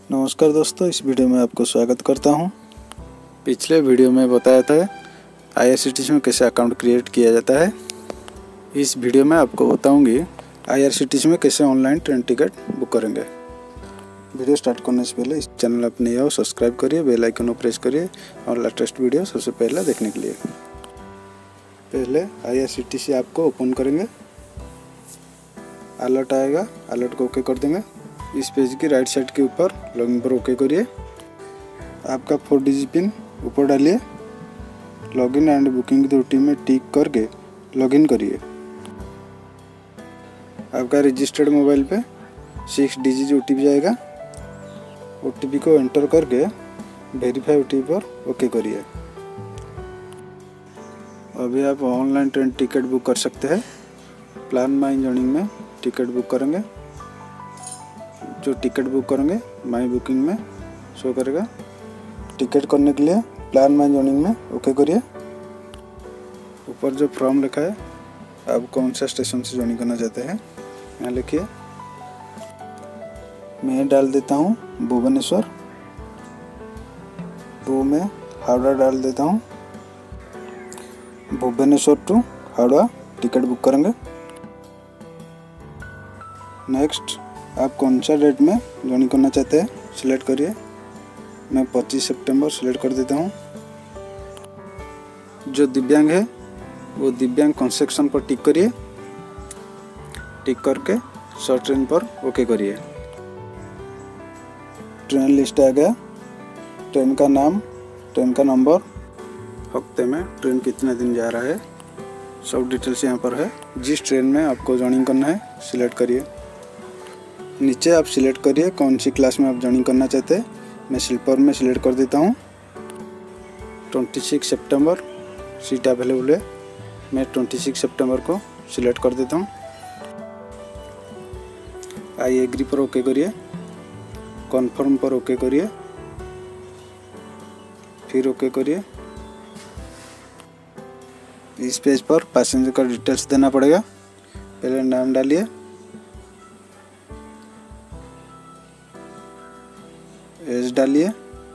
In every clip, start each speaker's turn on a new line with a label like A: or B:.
A: नमस्कार दोस्तों, इस वीडियो में आपको स्वागत करता हूं। पिछले वीडियो में बताया था IRCTC में कैसे अकाउंट क्रिएट किया जाता है। इस वीडियो में आपको बताऊंगी IRCTC में कैसे ऑनलाइन ट्रेन टिकट बुक करेंगे। वीडियो स्टार्ट करने से पहले इस चैनल आप नए हो सब्सक्राइब करिए, बेल आइकन को प्रेस करिए और लेटेस्ट वीडियो सबसे पहले देखने के लिए। पहले IRCTC ऐप को ओपन करेंगे, अलर्ट आएगा, अलर्ट को ओके कर देंगे। इस पेज की राइट साइड के ऊपर लॉगिन पर ओके करिए। आपका 4 डिजिट पिन ऊपर डालिए, लॉगिन एंड बुकिंग की त्रुटि में टिक करके लॉगिन करिए। आपका रजिस्टर्ड मोबाइल पे 6 डिजिट OTP जाएगा। OTP को एंटर करके वेरीफाई OTP पर ओके करिए। अभी आप ऑनलाइन ट्रेन टिकट बुक कर सकते हैं। प्लान माई जर्निंग में टिकट बुक करेंगे। जो टिकट बुक करेंगे माई बुकिंग में शो करेगा। टिकट करने के लिए प्लान माई जर्निंग में ओके करिए। ऊपर जो फॉर्म लिखा है, आप कौन सा स्टेशन से ज्वाइन करना चाहते हैं यहाँ लिखिए। मैं डाल देता हूँ भुवनेश्वर, टू में हावड़ा डाल देता हूँ। Bhubaneswar to Howrah ticket book करेंगे। नेक्स्ट आप कौन सा डेट में ज्वाइन करना चाहते हैं सिलेक्ट करिए। मैं 25 सितंबर सिलेक्ट कर देता हूँ। जो दिव्यांग है वो दिव्यांग कंसेक्शन पर टिक करिए। टिक करके शॉर्ट ट्रेन पर ओके करिए। ट्रेन लिस्ट आ गया। ट्रेन का नाम, ट्रेन का नंबर, हफ्ते में ट्रेन कितने दिन जा रहा है, सब डिटेल्स यहाँ पर है। जिस ट्रेन में आपको ज्वाइन करना है सिलेक्ट करिए। नीचे आप सिलेक्ट करिए कौन सी क्लास में आप ज्वाइन करना चाहते हैं। मैं स्लीपर में सिलेक्ट कर देता हूँ। 26 सितंबर सीट अवेलेबल है। मैं 26 सितंबर को सिलेक्ट कर देता हूँ। आई एग्री पर ओके करिए, कन्फर्म पर ओके करिए, फिर ओके करिए। इस पेज पर पैसेंजर का डिटेल्स देना पड़ेगा। पहले नाम डालिए, एज डालिए,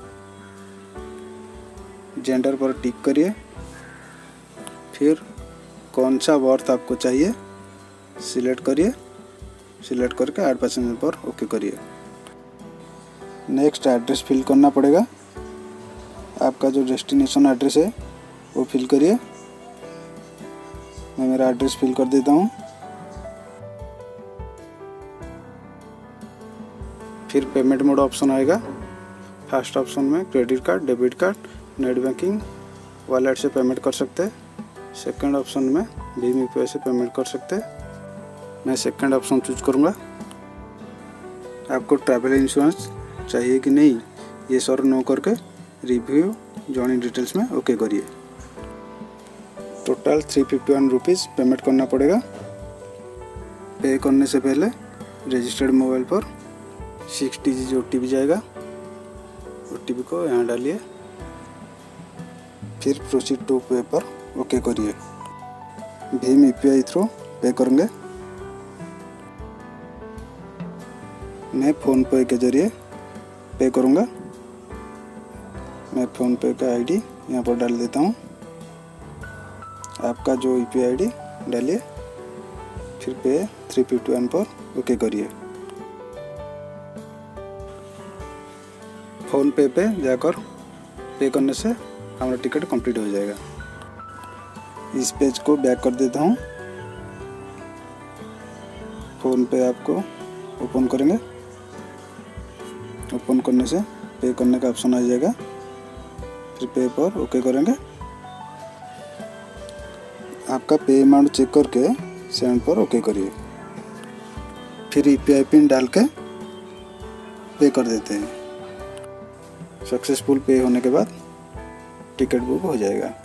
A: जेंडर पर टिक करिए, फिर कौन सा बर्थ आपको चाहिए सिलेक्ट करिए। सिलेक्ट करके ऐड पैसेंजर पर ओके करिए। नेक्स्ट एड्रेस फिल करना पड़ेगा। आपका जो डेस्टिनेशन एड्रेस है वो फिल करिए। मैं मेरा एड्रेस फिल कर देता हूँ। फिर पेमेंट मोड ऑप्शन आएगा। फर्स्ट ऑप्शन में credit card, debit card, net banking, wallet से पेमेंट कर सकते हैं। सेकंड ऑप्शन में भीम UPI से पेमेंट कर सकते हैं। मैं सेकंड ऑप्शन चूज करूँगा। आपको ट्रैवल इंश्योरेंस चाहिए कि नहीं, ये सर नो करके रिव्यू जॉइनिंग डिटेल्स में ओके करिए। टोटल 351 रुपीज़ पेमेंट करना पड़ेगा। पे करने से पहले रजिस्टर्ड मोबाइल पर 6 डिजिट OTP जाएगा। OTP को यहाँ डालिए, फिर प्रोसीड टू पे पर ओके करिए। भीम UPI थ्रू पे करेंगे। मैं फ़ोन पे के जरिए पे करूँगा। मैं फ़ोन पे का ID यहाँ पर डाल देता हूँ। आपका जो UPI ID डालिए, फिर पे 351 पर ओके करिए। फ़ोन पे जाकर पे करने से हमारा टिकट कंप्लीट हो जाएगा। इस पेज को बैक कर देता हूँ। फ़ोन पे आपको ओपन करेंगे। ओपन करने से पे करने का ऑप्शन आ जाएगा। फिर पे पर ओके करेंगे। आपका पे अमाउंट चेक करके सेंड पर ओके करिए। फिर UPI पिन डाल के पे कर देते हैं। सक्सेसफुल पे होने के बाद टिकट बुक हो जाएगा।